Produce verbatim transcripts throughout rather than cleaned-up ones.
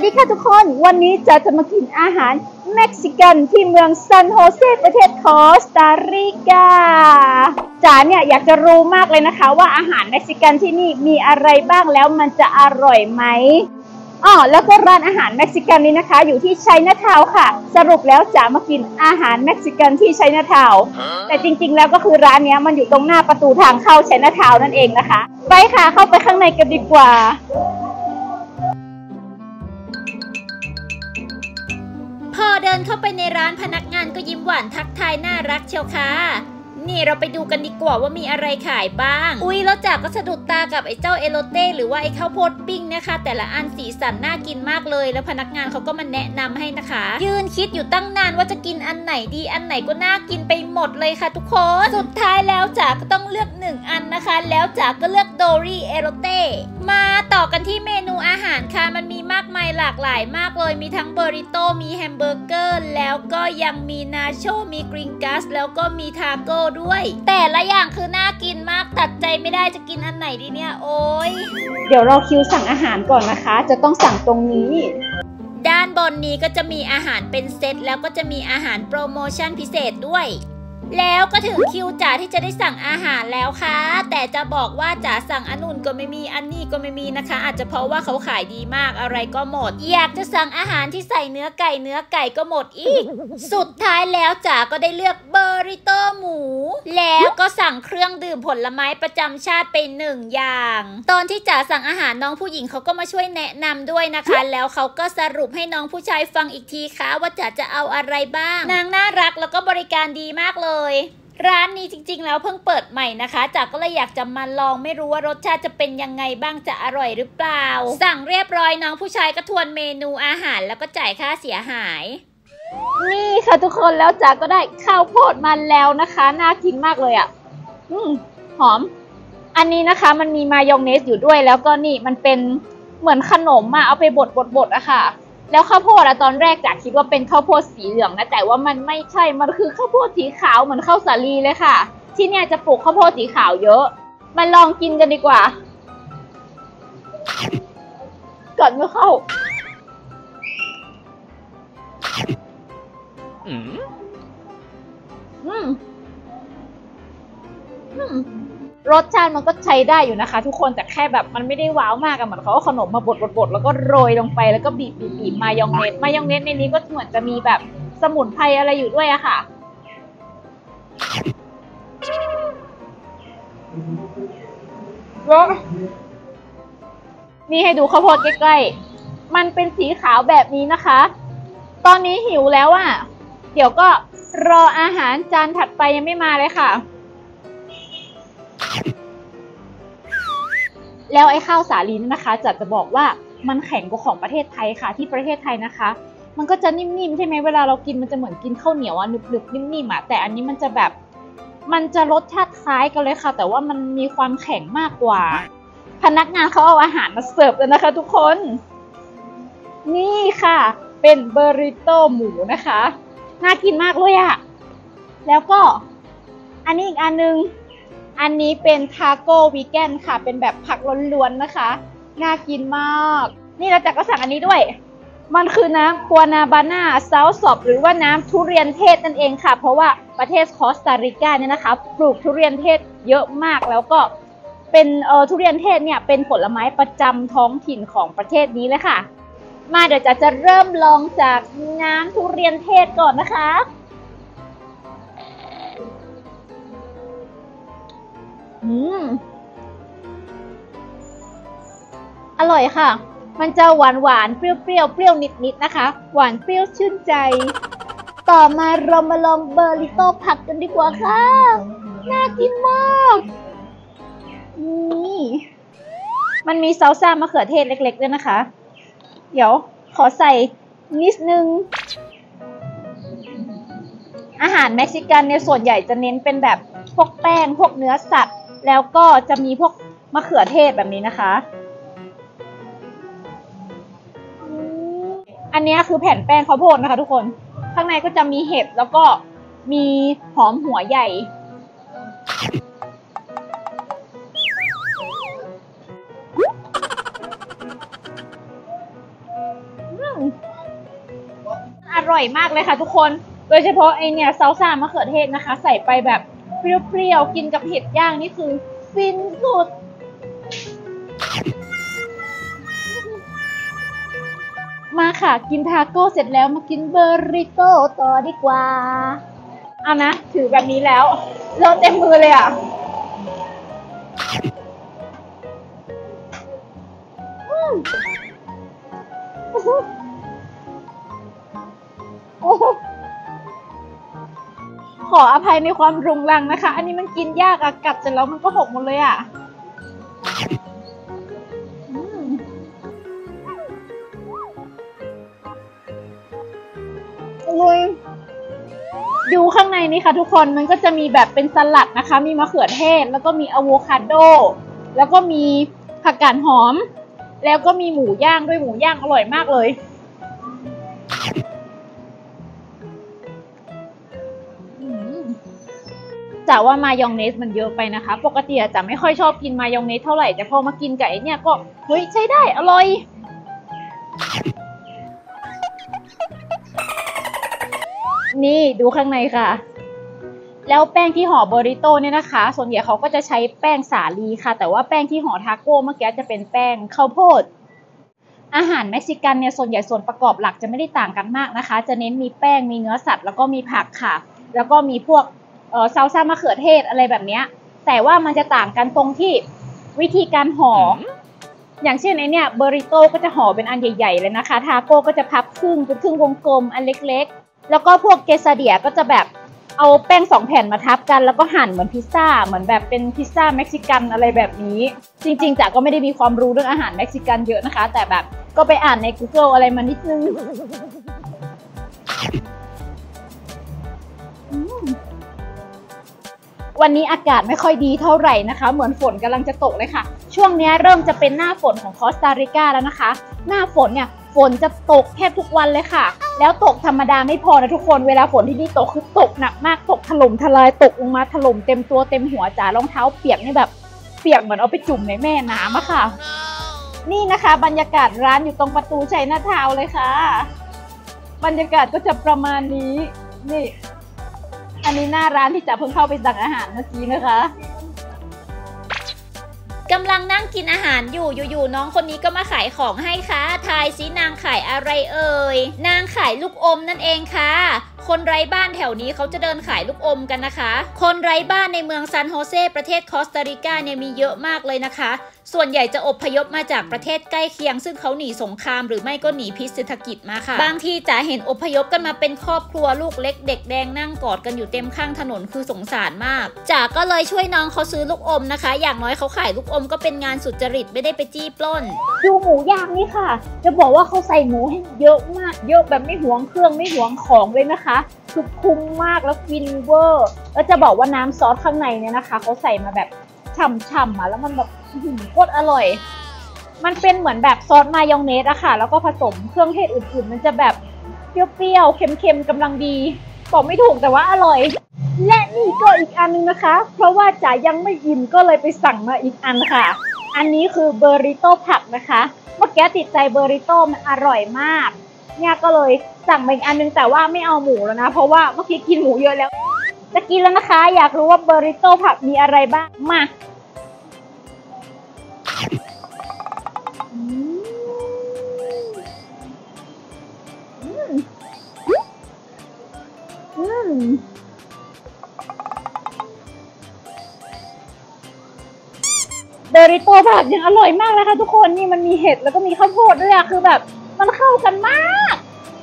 ดีค่ะทุกคนวันนี้จะจะมากินอาหารเม็กซิกันที่เมืองซานโฮเซประเทศคอสตาริกาจ๋าเนี่ยอยากจะรู้มากเลยนะคะว่าอาหารเม็กซิกันที่นี่มีอะไรบ้างแล้วมันจะอร่อยไหมอ๋อแล้วก็ร้านอาหารเม็กซิกันนี้นะคะอยู่ที่ไชน่าทาวน์ค่ะสรุปแล้วจ๋ามากินอาหารเม็กซิกันที่ไชน่าทาวน์แต่จริงๆแล้วก็คือร้านนี้มันอยู่ตรงหน้าประตูทางเข้าไชน่าทาวน์นั่นเองนะคะไปค่ะเข้าไปข้างในกันดีกว่าพอเดินเข้าไปในร้านพนักงานก็ยิ้มหวานทักทายน่ารักเชียวค่ะนี่เราไปดูกันดีกว่าว่ามีอะไรขายบ้างอุ๊ยแล้วจากก็สะดุดตากับไอ้เจ้าเอโลเต้หรือว่าไอ้ข้าวโพดปิ้งนะคะแต่ละอันสีสันน่ากินมากเลยแล้วพนักงานเขาก็มาแนะนำให้นะคะยืนคิดอยู่ตั้งนานว่าจะกินอันไหนดีอันไหนก็น่ากินไปหมดเลยค่ะทุกคนสุดท้ายแล้วจ๋าก็ต้องเลือกหนึ่งอันนะคะแล้วจ๋าก็เลือกโดรี่เอโลเต้มาต่อกันที่เมนูอาหารค่ะมันมีมากมายหลากหลายมากเลยมีทั้งเบอริโต้มีแฮมเบอร์เกอร์แล้วก็ยังมีนาโชมีกริงกัสแล้วก็มีทาโก้ด้วยแต่ละอย่างคือน่ากินมากตัดใจไม่ได้จะกินอันไหนดีเนี่ยโอ้ยเดี๋ยวเราคิวสั่งอาหารก่อนนะคะจะต้องสั่งตรงนี้ด้านบนนี้ก็จะมีอาหารเป็นเซตแล้วก็จะมีอาหารโปรโมชั่นพิเศษด้วยแล้วก็ถึงคิวจ๋าที่จะได้สั่งอาหารแล้วค่ะแต่จะบอกว่าจ๋าสั่งอันนู่นก็ไม่มีอันนี้ก็ไม่มีนะคะอาจจะเพราะว่าเขาขายดีมากอะไรก็หมดอยากจะสั่งอาหารที่ใส่เนื้อไก่เนื้อไก่ก็หมดอีกสุดท้ายแล้วจ๋าก็ได้เลือกเบอริโต้หมูแล้วก็สั่งเครื่องดื่มผลไม้ประจำชาติไปหนึ่งอย่างตอนที่จ๋าสั่งอาหารน้องผู้หญิงเขาก็มาช่วยแนะนำด้วยนะคะแล้วเขาก็สรุปให้น้องผู้ชายฟังอีกทีค่ะว่าจ๋าจะเอาอะไรบ้างนางน่ารักแล้วก็บริการดีมากเลยร้านนี้จริงๆแล้วเพิ่งเปิดใหม่นะคะจ๋าก็เลยอยากจะมาลองไม่รู้ว่ารสชาติจะเป็นยังไงบ้างจะอร่อยหรือเปล่าสั่งเรียบร้อยน้องผู้ชายก็ทวนเมนูอาหารแล้วก็จ่ายค่าเสียหายนี่ค่ะทุกคนแล้วจ๋าก็ได้ข้าวโพดมาแล้วนะคะน่ากินมากเลยอ่ะอืมหอมอันนี้นะคะมันมีมายองเนสอยู่ด้วยแล้วก็นี่มันเป็นเหมือนขนมมาเอาไปบดบดบดอะค่ะแล้วข้าวโพดอะตอนแรกจ๋าคิดว่าเป็นข้าวโพดสีเหลืองนะแต่ว่ามันไม่ใช่มันคือข้าวโพดสีขาวเหมือนข้าวสาลีเลยค่ะที่เนี่ยจะปลูกข้าวโพดสีขาวเยอะมาลองกินกันดีกว่าก่อนไม่เข้าอืมอืมอืมรสชาติมันก็ใช้ได้อยู่นะคะทุกคนแต่แค่แบบมันไม่ได้ว้าวมากอะเหมือนเขาเอาขนมมาบดบดบดแล้วก็โรยลงไปแล้วก็บีบบีบบีบมายองเนสมายองเนสในนี้ก็เหมือนจะมีแบบสมุนไพรอะไรอยู่ด้วยอะค่ะแล้วนี่ให้ดูข้าวโพดใกล้ๆมันเป็นสีขาวแบบนี้นะคะตอนนี้หิวแล้วอะเดี๋ยวก็รออาหารจานถัดไปยังไม่มาเลยค่ะแล้วไอ้ข้าวสาลีนี่นะคะจะจะบอกว่ามันแข็งกว่าของประเทศไทยค่ะที่ประเทศไทยนะคะมันก็จะนิ่มๆใช่ไหมเวลาเรากินมันจะเหมือนกินข้าวเหนียวอะหนึบๆนิ่มๆอะแต่อันนี้มันจะแบบมันจะรสชาติคล้ายกันเลยค่ะแต่ว่ามันมีความแข็งมากกว่าพนักงานเขาเอาอาหารมาเสิร์ฟเลยนะคะทุกคนนี่ค่ะเป็นเบอริโต้หมูนะคะน่ากินมากเลยอะแล้วก็อันนี้อีกอันนึงอันนี้เป็นทาโก้วีแกนค่ะเป็นแบบผักล้วนๆนะคะน่ากินมากนี่เราจะก็สั่งอันนี้ด้วยมันคือน้ำกัวนาบาน่าซาวซอบหรือว่าน้ำทุเรียนเทศนั่นเองค่ะเพราะว่าประเทศคอสตาริกาเนี่ยนะคะปลูกทุเรียนเทศเยอะมากแล้วก็เป็นเอ่อทุเรียนเทศเนี่ยเป็นผลไม้ประจำท้องถิ่นของประเทศนี้เลยค่ะมาเดี๋ยวจะจะเริ่มลองจากน้ำทุเรียนเทศก่อนนะคะอืมอร่อยค่ะมันจะหวานหวานเปรี้ยวเปรี้ยวเปรี้ยวนิดนิดนะคะหวานเปรี้ยวชื่นใจต่อมาเรามาลองเบอริโต้ผักกันดีกว่าค่ะน่ากินมากนี่มันมีซอสซ่ามะเขือเทศเล็กๆด้วยนะคะเดี๋ยวขอใส่นิดนึงอาหารเม็กซิกันเนี่ยส่วนใหญ่จะเน้นเป็นแบบพวกแป้งพวกเนื้อสัตว์แล้วก็จะมีพวกมะเขือเทศแบบนี้นะคะอันนี้คือแผ่นแป้งข้าวโพดนะคะทุกคนข้างในก็จะมีเห็ดแล้วก็มีหอมหัวใหญ่ออยมากเลยค่ะทุกคนโดยเฉพาะไอเนี่ยซาลซ่ามะเขือเทศนะคะใส่ไปแบบเปรี้ยวๆกินกับเห็ดย่างนี่คือฟินสุดมาค่ะกินทาโก้เสร็จแล้วมากินเบอร์ริโต้ต่อดีกว่าเอานะถือแบบนี้แล้วเลอะเต็มมือเลยอ่ะขออภัยในความรุงรังนะคะอันนี้มันกินยากอะกัดเสร็จแล้วมันก็หกหมดเลยอะอร่อยดูข้างในนี้ค่ะทุกคนมันก็จะมีแบบเป็นสลัดนะคะมีมะเขือเทศแล้วก็มีอะโวคาโดแล้วก็มีผักกาดหอมแล้วก็มีหมูย่างด้วยหมูย่างอร่อยมากเลยจ๋าว่ามายองเนสมันเยอะไปนะคะปกติจ๋าไม่ค่อยชอบกินมายองเนสเท่าไหร่แต่พอมากินกับไอเนี่ยก็เฮ้ยใช้ได้อร่อยนี่ดูข้างในค่ะแล้วแป้งที่ห่อเบอริโต้เนี่ยนะคะส่วนใหญ่เขาก็จะใช้แป้งสาลีค่ะแต่ว่าแป้งที่ห่อทาโก้เมื่อกี้จะเป็นแป้งข้าวโพดอาหารเม็กซิกันเนี่ยส่วนใหญ่ส่วนประกอบหลักจะไม่ได้ต่างกันมากนะคะจะเน้นมีแป้งมีเนื้อสัตว์แล้วก็มีผักค่ะแล้วก็มีพวกเอ่อซาลซ่ามะเขือเทศอะไรแบบนี้แต่ว่ามันจะต่างกันตรงที่วิธีการห่ออย่างเช่นไอเนี่ยเบอริโต้ก็จะห่อเป็นอันใหญ่ๆเลยนะคะทาโก้ก็จะพับครึ่งเป็นครึ่งวงกลมอันเล็กๆแล้วก็พวกเกซาเดียก็จะแบบเอาแป้งสองแผ่นมาทับกันแล้วก็หั่นเหมือนพิซซ่าเหมือนแบบเป็นพิซซ่าเม็กซิกันอะไรแบบนี้จริงๆจ๋าก็ไม่ได้มีความรู้เรื่องอาหารเม็กซิกันเยอะนะคะแต่แบบก็ไปอ่านใน Google อะไรมานิดนึงวันนี้อากาศไม่ค่อยดีเท่าไหร่นะคะเหมือนฝนกำลังจะตกเลยค่ะช่วงนี้เริ่มจะเป็นหน้าฝนของคอสตาริกาแล้วนะคะหน้าฝนเนี่ยฝนจะตกแทบทุกวันเลยค่ะแล้วตกธรรมดาไม่พอนะทุกคนเวลาฝนที่นี่ตกคือตกหนักมากตกถล่มทลายตกลงมาถล่มเต็มตัวเต็มหัวจ๋ารองเท้าเปียกนี่แบบเปียกเหมือนเอาไปจุ่มในแม่น้ำอะค่ะนี่นะคะบรรยากาศร้านอยู่ตรงประตูชัยนาทาวน์เลยค่ะบรรยากาศก็จะประมาณนี้นี่อันนี้หน้าร้านที่จะเพิ่งเข้าไปสั่งอาหารเมื่อกี้นะคะกำลังนั่งกินอาหารอยู่อยู่ๆน้องคนนี้ก็มาขายของให้ค่ะทายซินางขายอะไรเอ่ยนางขายลูกอมนั่นเองค่ะคนไร้บ้านแถวนี้เขาจะเดินขายลูกอมกันนะคะคนไร้บ้านในเมืองซานโฮเซประเทศคอสตาริกาเนี่ยมีเยอะมากเลยนะคะส่วนใหญ่จะอพยพมาจากประเทศใกล้เคียงซึ่งเขาหนีสงครามหรือไม่ก็หนีพิษเศรษฐกิจมาค่ะบางทีจ๋าเห็นอพยพกันมาเป็นครอบครัวลูกเล็กเด็กแดงนั่งกอดกันอยู่เต็มข้างถนนคือสงสารมากจ๋าก็เลยช่วยน้องเขาซื้อลูกอมนะคะอย่างน้อยเขาขายลูกอมก็เป็นงานสุจริตไม่ได้ไปจี้ปล้นดูหมูย่างนี่ค่ะจะบอกว่าเขาใส่หมูให้เยอะมากเยอะแบบไม่หวงเครื่องไม่หวงของเลยนะคะคือคุ้มมากแล้วฟินเวอร์แล้วจะบอกว่าน้ำซอสข้างในเนี่ยนะคะเขาใส่มาแบบฉ่ำๆอ่ะแล้วมันแบบโคตรอร่อยมันเป็นเหมือนแบบซอสมายองเนสอะค่ะแล้วก็ผสมเครื่องเทศอื่นๆมันจะแบบเปรี้ยวๆเค็มๆกำลังดีบอกไม่ถูกแต่ว่าอร่อยและนี่ก็อีกอันนึงนะคะเพราะว่าจ๋ายังไม่อิ่มก็เลยไปสั่งมาอีกอันค่ะอันนี้คือเบอริโต้ผักนะคะเมื่อกี้ติดใจเบอริโต้มันอร่อยมากเนี่ยก็เลยสั่งมาอีกอันนึงแต่ว่าไม่เอาหมูแล้วนะเพราะว่าเมื่อกี้กินหมูเยอะแล้วจะกินแล้วนะคะอยากรู้ว่าเบอริโต้ผักมีอะไรบ้างมาเบอริโต้ผักยังอร่อยมากเลยค่ะทุกคนนี่มันมีเห็ดแล้วก็มีข้าวโพดด้วยอะคือแบบมันเข้ากันมาก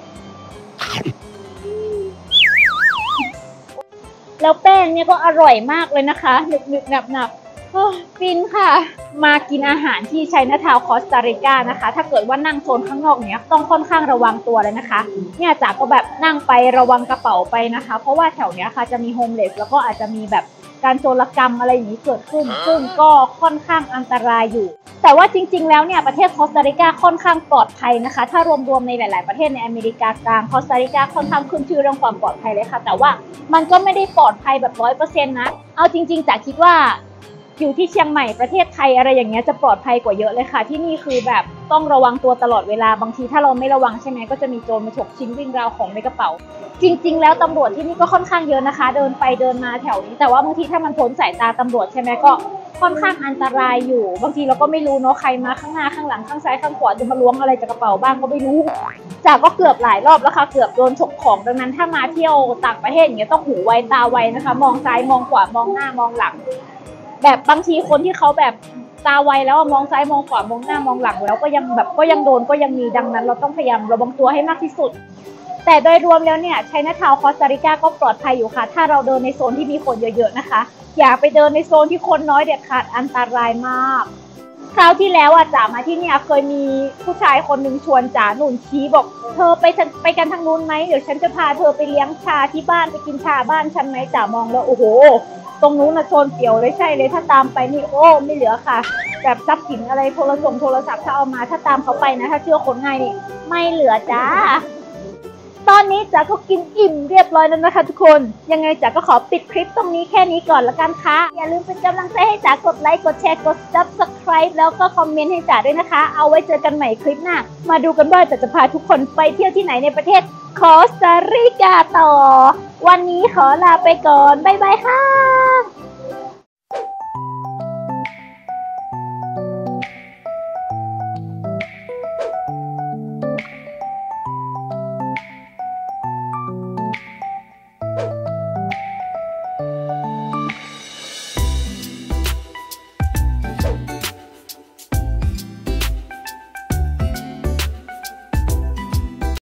แล้วแป้งเนี่ยก็อร่อยมากเลยนะคะหนึบหนึบหนับหนับฟินค่ะมากินอาหารที่ไชน่าทาวน์คอสตาริกานะคะถ้าเกิดว่านั่งโซนข้างนอกเนี้ยต้องค่อนข้างระวังตัวเลยนะคะเนี่ยจ๋าก็แบบนั่งไประวังกระเป๋าไปนะคะเพราะว่าแถวเนี้ยค่ะจะมีโฮมเลสแล้วก็อาจจะมีแบบการโจรกรรมอะไรอย่างนี้เกิดขึ้นซึ่งก็ค่อนข้างอันตรายอยู่แต่ว่าจริงๆแล้วเนี่ยประเทศคอสตาริกาค่อนข้างปลอดภัยนะคะถ้ารวมๆในหลายๆประเทศในอเมริกากลางคอสตาริกาค่อนข้างขึ้นชื่อเรื่องความปลอดภัยเลยค่ะแต่ว่ามันก็ไม่ได้ปลอดภัยแบบร้อยเปอร์เซ็นต์นะเอาจริงๆจ๋าคิดว่าอยู่ที่เชียงใหม่ประเทศไทยอะไรอย่างเงี้ยจะปลอดภัยกว่าเยอะเลยค่ะที่นี่คือแบบต้องระวังตัวตลอดเวลาบางทีถ้าเราไม่ระวังใช่ไหมก็จะมีโจรมาฉกชิงวิ่งราวของในกระเป๋าจริงๆแล้วตำรวจที่นี่ก็ค่อนข้างเยอะนะคะเดินไปเดินมาแถวนี้แต่ว่าบางทีถ้ามันพ้นสายตาตำรวจใช่ไหมก็ค่อนข้างอันตรายอยู่บางทีเราก็ไม่รู้เนาะใครมาข้างหน้าข้างหลังข้างซ้ายข้างขวาจะมาล้วงอะไรจากกระเป๋าบ้างก็ไม่รู้จากก็เกือบหลายรอบแล้วค่ะเกือบโดนฉกของดังนั้นถ้ามาเที่ยวต่างประเทศอย่างเงี้ยต้องหูไวตาไวนะคะมองซ้ายมองขวามองหน้ามองหลังแบบบางทีคนที่เขาแบบตาไวแล้วมองซ้ายมองขวามองหน้ามองหลังแล้วก็ยังแบบก็ยังโดนก็ยังมีดังนั้นเราต้องพยายามระวังตัวให้มากที่สุดแต่โดยรวมแล้วเนี่ยไชน่าทาวน์คอสตาริกาก็ปลอดภัยอยู่ค่ะถ้าเราเดินในโซนที่มีคนเยอะๆนะคะอย่าไปเดินในโซนที่คนน้อยเด็ดขาดอันตรายมากคราวที่แล้วอ่ะจ๋ามาที่เนี่ยเคยมีผู้ชายคนหนึ่งชวนจ๋าหนุนชี้บอกเธอไปไปกันทางนู้นไหมเดี๋ยวฉันจะพาเธอไปเลี้ยงชาที่บ้านไปกินชาบ้านฉันไหมจ๋ามองแล้วโอ้โหตรงนู้นนะโซนเปี่ยวเลยใช่เลยถ้าตามไปนี่โอ้ไม่เหลือค่ะแบบทรัพย์สินอะไรโทรศัพท์โทรศัพท์ถ้าเอามาถ้าตามเขาไปนะถ้าเชื่อคนง่ายนี่ไม่เหลือจ้าตอนนี้จ๋าก็กินอิ่มเรียบร้อยแล้วนะคะทุกคนยังไงจ๋าก็ขอปิดคลิปตรงนี้แค่นี้ก่อนละกันค่ะอย่าลืมเป็นกำลังใจให้จ๋ากดไลค์กดแชร์กด ซับสไครบ์ แล้วก็คอมเมนต์ให้จ๋าด้วยนะคะเอาไว้เจอกันใหม่คลิปหน้ามาดูกันว่าจ๋าจะพาทุกคนไปเที่ยวที่ไหนในประเทศคอสตาริกาต่อวันนี้ขอลาไปก่อนบ๊ายบายค่ะ